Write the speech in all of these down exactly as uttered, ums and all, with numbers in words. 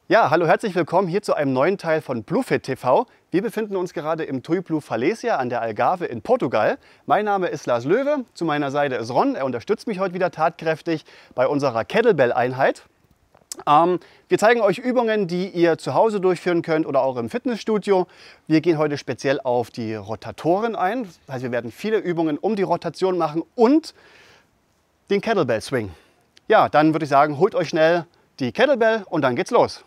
Ja, hallo, herzlich willkommen hier zu einem neuen Teil von Bluefit T V. Wir befinden uns gerade im Tui Blu Falesia an der Algarve in Portugal. Mein Name ist Lars Löwe, zu meiner Seite ist Ron. Er unterstützt mich heute wieder tatkräftig bei unserer Kettlebell-Einheit. Ähm, wir zeigen euch Übungen, die ihr zu Hause durchführen könnt oder auch im Fitnessstudio. Wir gehen heute speziell auf die Rotatoren ein. Das heißt, wir werden viele Übungen um die Rotation machen und den Kettlebell Swing. Ja, dann würde ich sagen, holt euch schnell die Kettlebell und dann geht's los.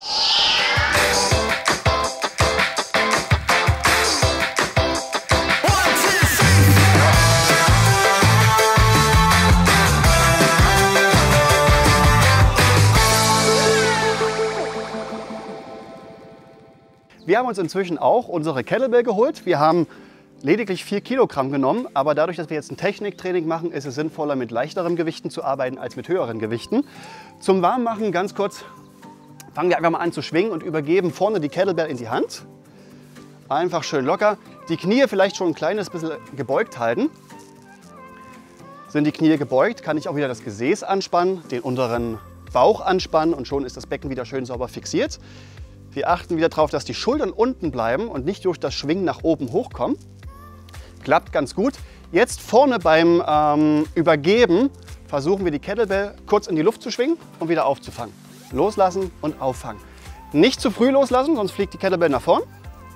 Wir haben uns inzwischen auch unsere Kettlebell geholt. Wir haben lediglich vier Kilogramm genommen, aber dadurch, dass wir jetzt ein Techniktraining machen, ist es sinnvoller, mit leichteren Gewichten zu arbeiten als mit höheren Gewichten. Zum Warmmachen ganz kurz fangen wir einfach mal an zu schwingen und übergeben vorne die Kettlebell in die Hand. Einfach schön locker. Die Knie vielleicht schon ein kleines bisschen gebeugt halten. Sind die Knie gebeugt, kann ich auch wieder das Gesäß anspannen, den unteren Bauch anspannen und schon ist das Becken wieder schön sauber fixiert. Wir achten wieder darauf, dass die Schultern unten bleiben und nicht durch das Schwingen nach oben hochkommen. Klappt ganz gut. Jetzt vorne beim ähm, Übergeben versuchen wir die Kettlebell kurz in die Luft zu schwingen und wieder aufzufangen. Loslassen und auffangen. Nicht zu früh loslassen, sonst fliegt die Kettlebell nach vorn.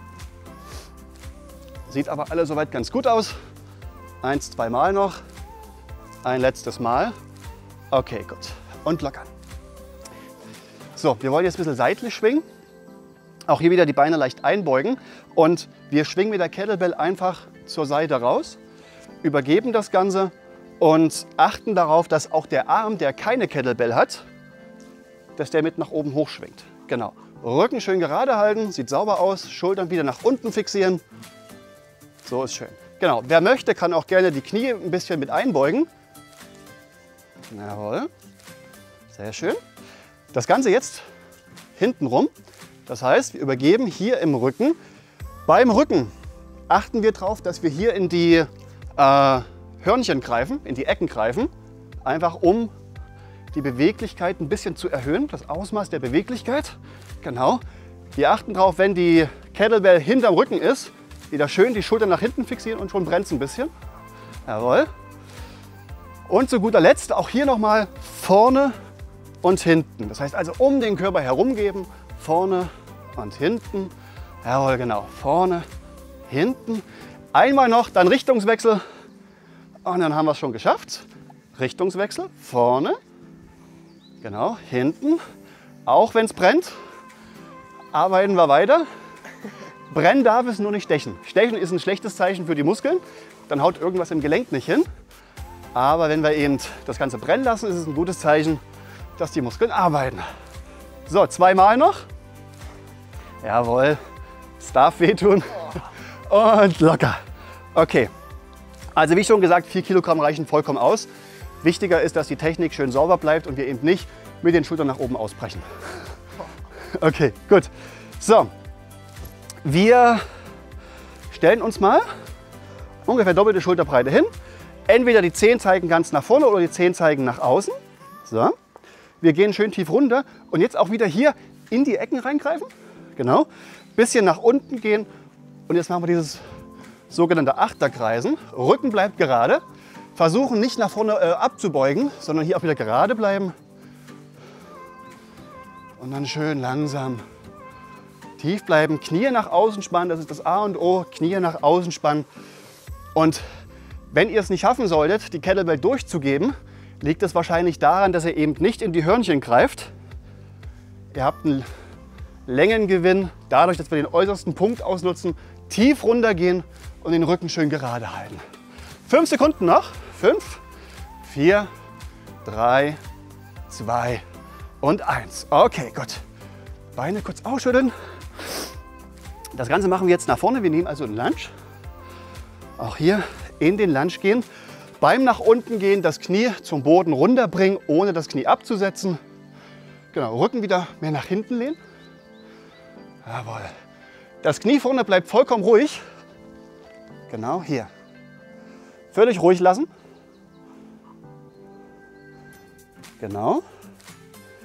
Sieht aber alle soweit ganz gut aus. Eins, zwei Mal noch. Ein letztes Mal. Okay, gut. Und lockern. So, wir wollen jetzt ein bisschen seitlich schwingen. Auch hier wieder die Beine leicht einbeugen und wir schwingen mit der Kettlebell einfach zur Seite raus, übergeben das Ganze und achten darauf, dass auch der Arm, der keine Kettlebell hat, dass der mit nach oben hoch schwingt. Genau. Rücken schön gerade halten, sieht sauber aus, Schultern wieder nach unten fixieren. So ist schön. Genau. Wer möchte, kann auch gerne die Knie ein bisschen mit einbeugen. Jawohl. Sehr schön. Das Ganze jetzt hinten rum. Das heißt, wir übergeben hier im Rücken. Beim Rücken achten wir darauf, dass wir hier in die äh, Hörnchen greifen, in die Ecken greifen, einfach um die Beweglichkeit ein bisschen zu erhöhen, das Ausmaß der Beweglichkeit. Genau. Wir achten darauf, wenn die Kettlebell hinterm Rücken ist, wieder schön die Schultern nach hinten fixieren und schon brennt es ein bisschen. Jawohl. Und zu guter Letzt auch hier nochmal vorne und hinten. Das heißt also um den Körper herumgeben. Vorne und hinten. Jawohl, genau. Vorne, hinten. Einmal noch, dann Richtungswechsel. Und dann haben wir es schon geschafft. Richtungswechsel. Vorne. Genau, hinten. Auch wenn es brennt, arbeiten wir weiter. Brennen darf es nur nicht stechen. Stechen ist ein schlechtes Zeichen für die Muskeln. Dann haut irgendwas im Gelenk nicht hin. Aber wenn wir eben das Ganze brennen lassen, ist es ein gutes Zeichen, dass die Muskeln arbeiten. So, zweimal noch. Jawohl, es darf wehtun. Und locker. Okay, also wie schon gesagt, vier Kilogramm reichen vollkommen aus. Wichtiger ist, dass die Technik schön sauber bleibt und wir eben nicht mit den Schultern nach oben ausbrechen. Okay, gut. So, wir stellen uns mal ungefähr doppelte Schulterbreite hin. Entweder die Zehen zeigen ganz nach vorne oder die Zehen zeigen nach außen. So. Wir gehen schön tief runter und jetzt auch wieder hier in die Ecken reingreifen. Genau. Bisschen nach unten gehen und jetzt machen wir dieses sogenannte Achterkreisen. Rücken bleibt gerade. Versuchen nicht nach vorne äh, abzubeugen, sondern hier auch wieder gerade bleiben. Und dann schön langsam tief bleiben. Knie nach außen spannen, das ist das A und O. Knie nach außen spannen. Und wenn ihr es nicht schaffen solltet, die Kettlebell durchzugeben, liegt es wahrscheinlich daran, dass ihr eben nicht in die Hörnchen greift. Ihr habt einen Längengewinn, dadurch, dass wir den äußersten Punkt ausnutzen, tief runtergehen und den Rücken schön gerade halten. Fünf Sekunden noch. Fünf, vier, drei, zwei und eins. Okay, gut. Beine kurz ausschütteln. Das Ganze machen wir jetzt nach vorne. Wir nehmen also einen Lunge. Auch hier in den Lunge gehen. Beim nach unten gehen das Knie zum Boden runterbringen, ohne das Knie abzusetzen. Genau, Rücken wieder mehr nach hinten lehnen. Jawohl. Das Knie vorne bleibt vollkommen ruhig. Genau hier. Völlig ruhig lassen. Genau.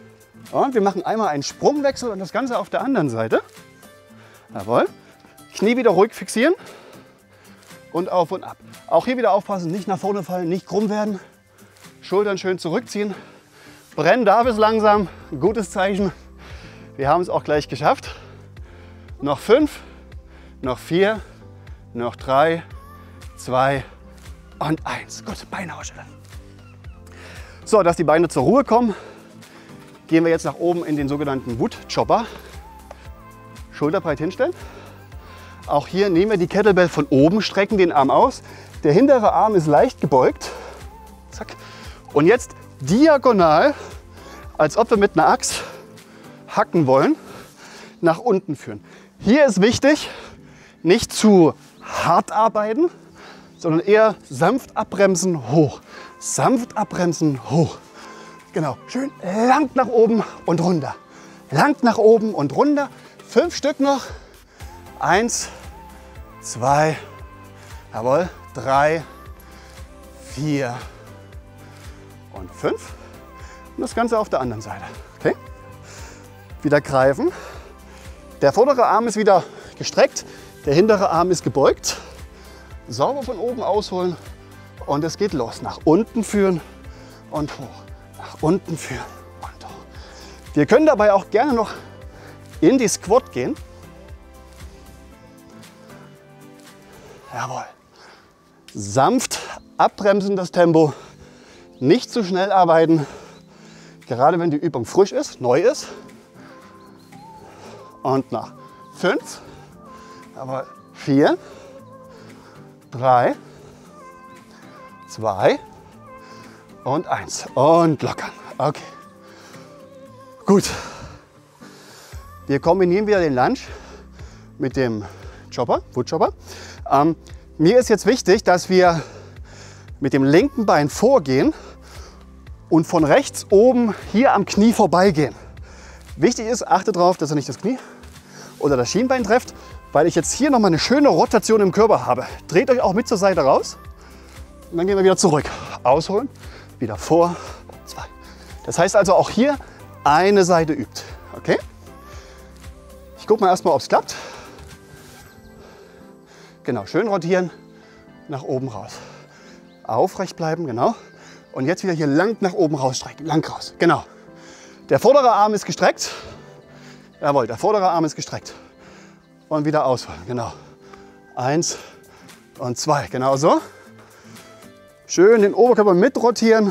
Und wir machen einmal einen Sprungwechsel und das Ganze auf der anderen Seite. Jawohl. Knie wieder ruhig fixieren und auf und ab. Auch hier wieder aufpassen, nicht nach vorne fallen, nicht krumm werden. Schultern schön zurückziehen. Brennen darf es langsam. Gutes Zeichen. Wir haben es auch gleich geschafft. Noch fünf, noch vier, noch drei, zwei und eins. Gut, Beine ausstellen. So, dass die Beine zur Ruhe kommen, gehen wir jetzt nach oben in den sogenannten Wood Chopper. Schulterbreit hinstellen. Auch hier nehmen wir die Kettlebell von oben, strecken den Arm aus. Der hintere Arm ist leicht gebeugt. Zack. Und jetzt diagonal, als ob wir mit einer Axt hacken wollen, nach unten führen. Hier ist wichtig, nicht zu hart arbeiten, sondern eher sanft abbremsen, hoch. Sanft abbremsen, hoch. Genau, schön lang nach oben und runter. Lang nach oben und runter. Fünf Stück noch. Eins, zwei, jawohl, drei, vier und fünf. Und das Ganze auf der anderen Seite. Okay? Wieder greifen. Der vordere Arm ist wieder gestreckt, der hintere Arm ist gebeugt. Sauber von oben ausholen und es geht los. Nach unten führen und hoch. Nach unten führen und hoch. Wir können dabei auch gerne noch in die Squat gehen. Jawohl. Sanft abbremsen das Tempo, nicht zu schnell arbeiten. Gerade wenn die Übung frisch ist, neu ist. Und nach fünf, jawohl, vier, drei, zwei und eins. Und lockern. Okay. Gut. Wir kombinieren wieder den Lunge mit dem Chopper, Wood Chopper. Ähm, mir ist jetzt wichtig, dass wir mit dem linken Bein vorgehen und von rechts oben hier am Knie vorbeigehen. Wichtig ist, achtet darauf, dass ihr nicht das Knie oder das Schienbein trefft, weil ich jetzt hier noch mal eine schöne Rotation im Körper habe. Dreht euch auch mit zur Seite raus und dann gehen wir wieder zurück. Ausholen, wieder vor, zwei. Das heißt also auch hier eine Seite übt. Okay? Ich gucke mal erstmal, ob es klappt. Genau, schön rotieren, nach oben raus. Aufrecht bleiben, genau. Und jetzt wieder hier lang nach oben rausstrecken, lang raus, genau. Der vordere Arm ist gestreckt. Jawohl, der vordere Arm ist gestreckt. Und wieder ausholen, genau. Eins und zwei, genau so. Schön den Oberkörper mit rotieren.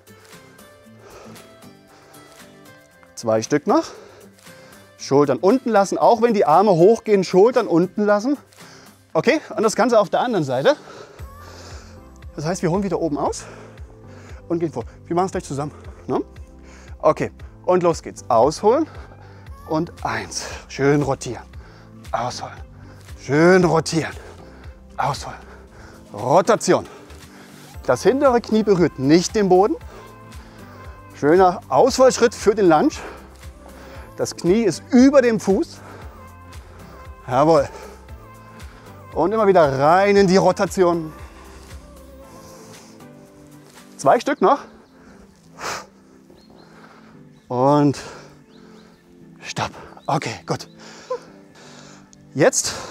Zwei Stück noch. Schultern unten lassen, auch wenn die Arme hochgehen, Schultern unten lassen. Okay, und das Ganze auf der anderen Seite. Das heißt, wir holen wieder oben aus und gehen vor. Wir machen es gleich zusammen. Ne? Okay, und los geht's. Ausholen und eins. Schön rotieren. Ausholen. Schön rotieren. Ausholen. Rotation. Das hintere Knie berührt nicht den Boden. Schöner Ausfallschritt für den Lunge. Das Knie ist über dem Fuß. Jawohl. Und immer wieder rein in die Rotation. Zwei Stück noch. Und stopp. Okay, gut. Jetzt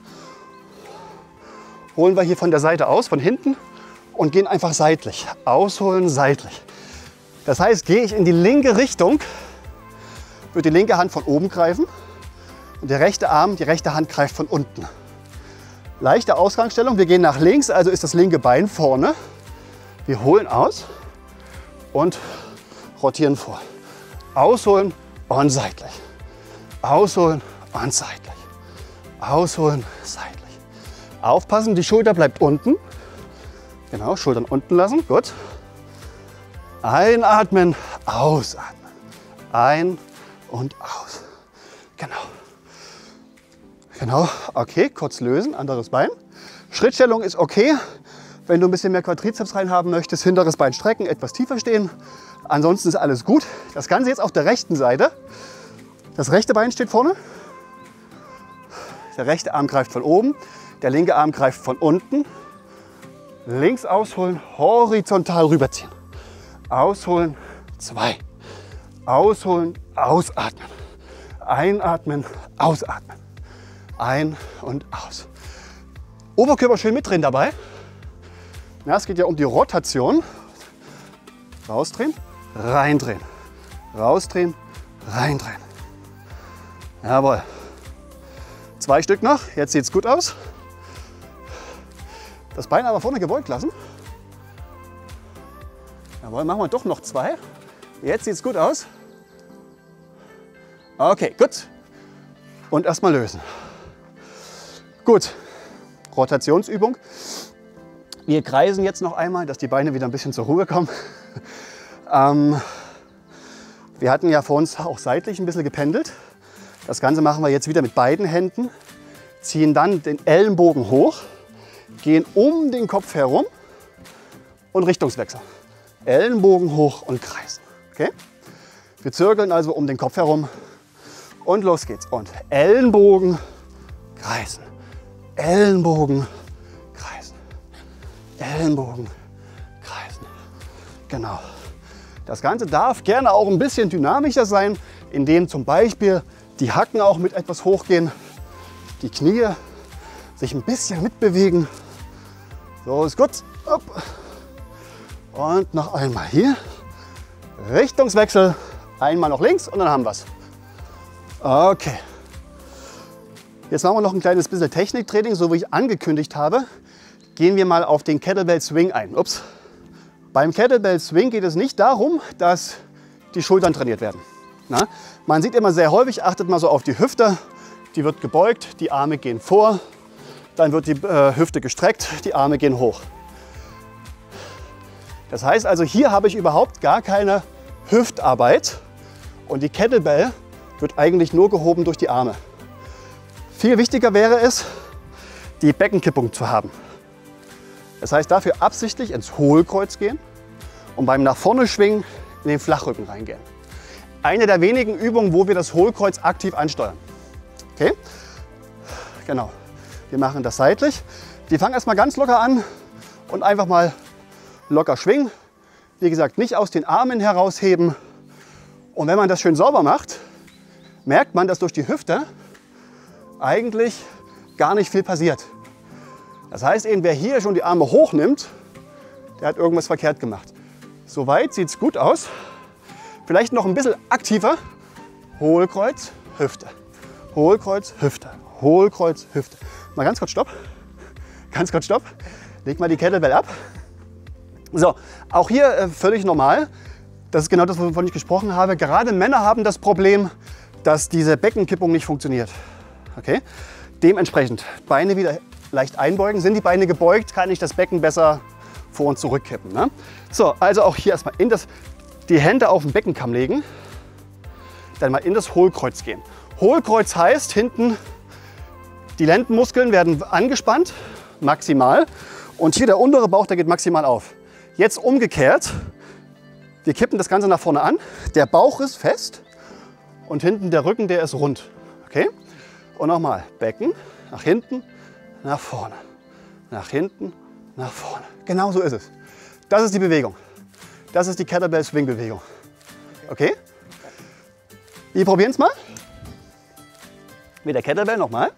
holen wir hier von der Seite aus, von hinten und gehen einfach seitlich. Ausholen, seitlich. Das heißt, gehe ich in die linke Richtung, wird die linke Hand von oben greifen und der rechte Arm, die rechte Hand greift von unten. Leichte Ausgangsstellung, wir gehen nach links, also ist das linke Bein vorne. Wir holen aus und rotieren vor. Ausholen und seitlich. Ausholen und seitlich. Ausholen, seitlich. Aufpassen, die Schulter bleibt unten. Genau, Schultern unten lassen, gut. Einatmen, ausatmen. Ein und aus. Genau. Genau, okay, kurz lösen, anderes Bein. Schrittstellung ist okay. Wenn du ein bisschen mehr Quadrizeps reinhaben möchtest, hinteres Bein strecken, etwas tiefer stehen. Ansonsten ist alles gut. Das Ganze jetzt auf der rechten Seite. Das rechte Bein steht vorne. Der rechte Arm greift von oben. Der linke Arm greift von unten. Links ausholen, horizontal rüberziehen. Ausholen, zwei. Ausholen, ausatmen. Einatmen, ausatmen. Ein und aus. Oberkörper schön mitdrehen dabei. Ja, es geht ja um die Rotation. Rausdrehen, reindrehen. Rausdrehen, reindrehen. Jawohl. Zwei Stück noch. Jetzt sieht es gut aus. Das Bein aber vorne gebeugt lassen. Jawohl, machen wir doch noch zwei. Jetzt sieht es gut aus. Okay, gut. Und erstmal lösen. Gut. Rotationsübung. Wir kreisen jetzt noch einmal, dass die Beine wieder ein bisschen zur Ruhe kommen. ähm, wir hatten ja vor uns auch seitlich ein bisschen gependelt. Das Ganze machen wir jetzt wieder mit beiden Händen. Ziehen dann den Ellenbogen hoch, gehen um den Kopf herum und Richtungswechsel. Ellenbogen hoch und kreisen. Okay? Wir zirkeln also um den Kopf herum und los geht's. Und Ellenbogen kreisen. Ellenbogen kreisen. Ellenbogen kreisen. Genau. Das Ganze darf gerne auch ein bisschen dynamischer sein, indem zum Beispiel die Hacken auch mit etwas hochgehen, die Knie sich ein bisschen mitbewegen. So ist gut. Und noch einmal hier. Richtungswechsel. Einmal noch links und dann haben wir es. Okay. Jetzt machen wir noch ein kleines bisschen Techniktraining, so wie ich angekündigt habe. Gehen wir mal auf den Kettlebell Swing ein. Ups. Beim Kettlebell Swing geht es nicht darum, dass die Schultern trainiert werden. Na? Man sieht immer sehr häufig, achtet mal so auf die Hüfte. Die wird gebeugt, die Arme gehen vor. Dann wird die äh, Hüfte gestreckt, die Arme gehen hoch. Das heißt also, hier habe ich überhaupt gar keine Hüftarbeit. Und die Kettlebell wird eigentlich nur gehoben durch die Arme. Viel wichtiger wäre es, die Beckenkippung zu haben. Das heißt, dafür absichtlich ins Hohlkreuz gehen und beim nach vorne schwingen in den Flachrücken reingehen. Eine der wenigen Übungen, wo wir das Hohlkreuz aktiv ansteuern. Okay? Genau. Wir machen das seitlich. Wir fangen erstmal ganz locker an und einfach mal locker schwingen. Wie gesagt, nicht aus den Armen herausheben. Und wenn man das schön sauber macht, merkt man, dass durch die Hüfte eigentlich gar nicht viel passiert. Das heißt eben, wer hier schon die Arme hochnimmt, der hat irgendwas verkehrt gemacht. Soweit sieht es gut aus. Vielleicht noch ein bisschen aktiver. Hohlkreuz, Hüfte. Hohlkreuz, Hüfte. Hohlkreuz, Hüfte. Mal ganz kurz Stopp. Ganz kurz Stopp. Leg mal die Kettlebell ab. So, auch hier äh, völlig normal. Das ist genau das, wovon ich gesprochen habe. Gerade Männer haben das Problem, dass diese Beckenkippung nicht funktioniert. Okay? Dementsprechend Beine wieder leicht einbeugen. Sind die Beine gebeugt, kann ich das Becken besser vor und zurück kippen. Ne? So, also auch hier erstmal in das, die Hände auf den Beckenkamm legen. Dann mal in das Hohlkreuz gehen. Hohlkreuz heißt, hinten die Lendenmuskeln werden angespannt, maximal. Und hier der untere Bauch, der geht maximal auf. Jetzt umgekehrt. Wir kippen das Ganze nach vorne an. Der Bauch ist fest und hinten der Rücken, der ist rund. Okay? Und nochmal Becken nach hinten, nach vorne. Nach hinten, nach vorne. Genau so ist es. Das ist die Bewegung. Das ist die Kettlebell Swing Bewegung. Okay? Wir probieren es mal. Mit der Kettlebell nochmal.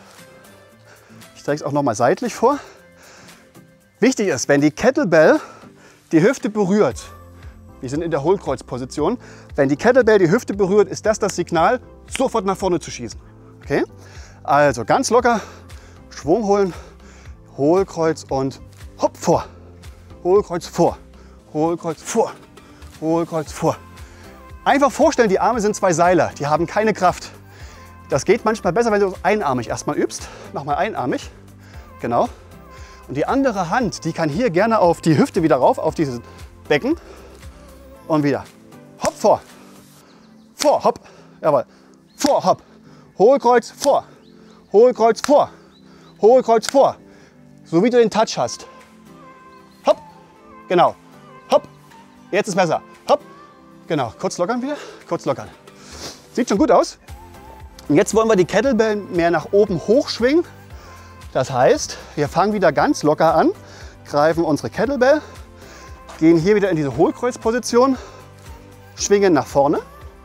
Ich zeige es auch nochmal seitlich vor. Wichtig ist, wenn die Kettlebell die Hüfte berührt, wir sind in der Hohlkreuzposition, wenn die Kettlebell die Hüfte berührt, ist das das Signal, sofort nach vorne zu schießen. Okay? Also ganz locker, Schwung holen, Hohlkreuz und hopp vor. Hohlkreuz vor, Hohlkreuz vor, Hohlkreuz vor. Einfach vorstellen, die Arme sind zwei Seile, die haben keine Kraft. Das geht manchmal besser, wenn du das einarmig erstmal übst. Mach mal einarmig, genau. Und die andere Hand, die kann hier gerne auf die Hüfte wieder rauf, auf dieses Becken. Und wieder. Hopp, vor. Vor, hopp. Jawohl. Vor, hopp. Hohlkreuz, vor. Hohlkreuz, vor. Hohlkreuz, vor. So wie du den Touch hast. Hopp. Genau. Hopp. Jetzt ist besser. Hopp. Genau. Kurz lockern wieder. Kurz lockern. Sieht schon gut aus. Und jetzt wollen wir die Kettlebell mehr nach oben hochschwingen. Das heißt, wir fangen wieder ganz locker an, greifen unsere Kettlebell, gehen hier wieder in diese Hohlkreuzposition, schwingen nach vorne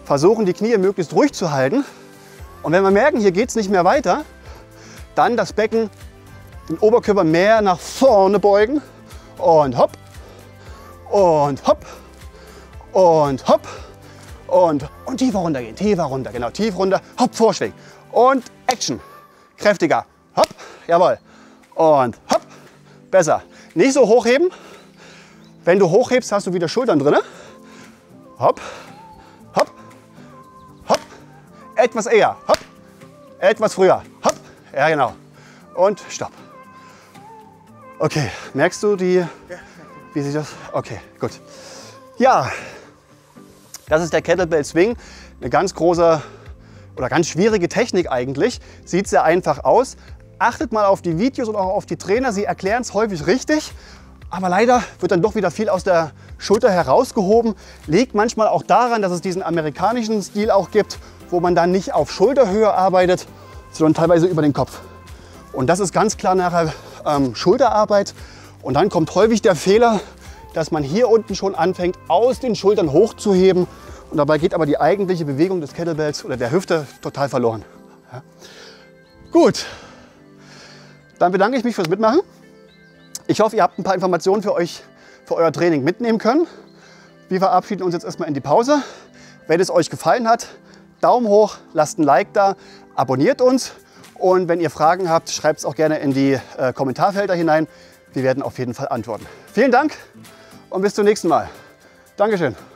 versuchen, die Knie möglichst ruhig zu halten. Und wenn wir merken, hier geht es nicht mehr weiter, dann das Becken, den Oberkörper mehr nach vorne beugen und hopp und hopp und hopp und, und tiefer runtergehen, tiefer runter, genau, tief runter, hopp, Vorschwing und Action, kräftiger, hopp, jawohl und hopp, besser. Nicht so hochheben, wenn du hochhebst, hast du wieder Schultern drin, hopp, hopp, hopp, etwas eher, hopp, etwas früher, hopp, ja genau und stopp. Okay, merkst du die, wie sich das, okay, gut. Ja, das ist der Kettlebell Swing, eine ganz große oder ganz schwierige Technik eigentlich, sieht sehr einfach aus. Achtet mal auf die Videos und auch auf die Trainer, sie erklären es häufig richtig, aber leider wird dann doch wieder viel aus der Schulter herausgehoben. Liegt manchmal auch daran, dass es diesen amerikanischen Stil auch gibt, wo man dann nicht auf Schulterhöhe arbeitet, sondern teilweise über den Kopf. Und das ist ganz klar nachher ähm, Schulterarbeit. Und dann kommt häufig der Fehler, dass man hier unten schon anfängt, aus den Schultern hochzuheben. Und dabei geht aber die eigentliche Bewegung des Kettlebells oder der Hüfte total verloren. Ja. Gut, dann bedanke ich mich fürs Mitmachen. Ich hoffe, ihr habt ein paar Informationen für euch, für euer Training mitnehmen können. Wir verabschieden uns jetzt erstmal in die Pause. Wenn es euch gefallen hat, Daumen hoch, lasst ein Like da, abonniert uns. Und wenn ihr Fragen habt, schreibt es auch gerne in die äh, Kommentarfelder hinein. Wir werden auf jeden Fall antworten. Vielen Dank und bis zum nächsten Mal. Dankeschön.